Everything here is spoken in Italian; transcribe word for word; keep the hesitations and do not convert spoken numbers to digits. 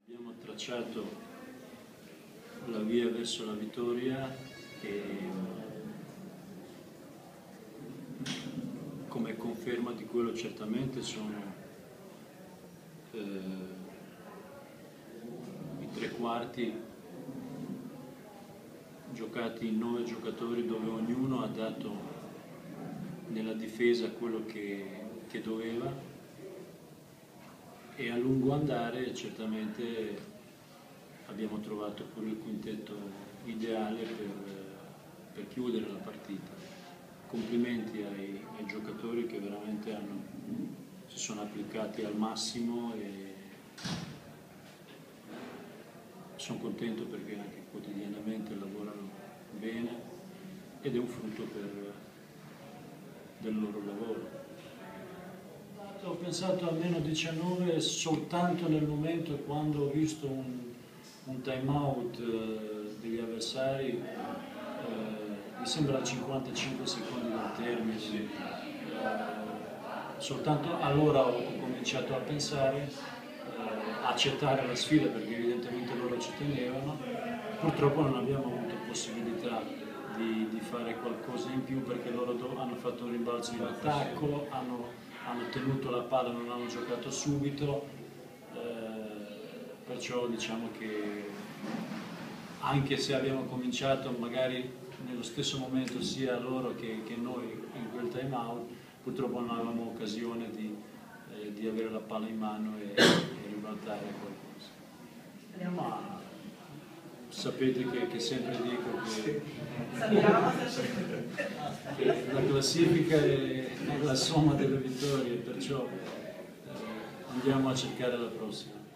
Abbiamo tracciato la via verso la vittoria e come conferma di quello certamente sono eh, i tre quarti giocati in nove giocatori dove ognuno ha dato nella difesa quello che, che doveva, e a lungo andare certamente abbiamo trovato pure il quintetto ideale per, per chiudere la partita. Complimenti ai, ai giocatori che veramente hanno, si sono applicati al massimo e sono contento perché anche quotidianamente lavorano bene ed è un frutto per, del loro lavoro. Ho pensato almeno diciannove soltanto nel momento quando ho visto un, un time out eh, degli avversari, eh, mi sembra a cinquantacinque secondi dal termine, eh, soltanto allora ho cominciato a pensare, eh, a accettare la sfida perché evidentemente loro ci tenevano. Purtroppo non abbiamo avuto possibilità di, di fare qualcosa in più perché loro hanno fatto un rimbalzo in attacco, hanno hanno tenuto la palla, non hanno giocato subito, eh, perciò diciamo che anche se abbiamo cominciato magari nello stesso momento sia loro che, che noi in quel time out, purtroppo non avevamo occasione di, eh, di avere la palla in mano e, e ribaltare qualcosa. Ma sapete che, che sempre dico che, che la classifica è, è la somma delle vittorie, perciò eh, andiamo a cercare la prossima.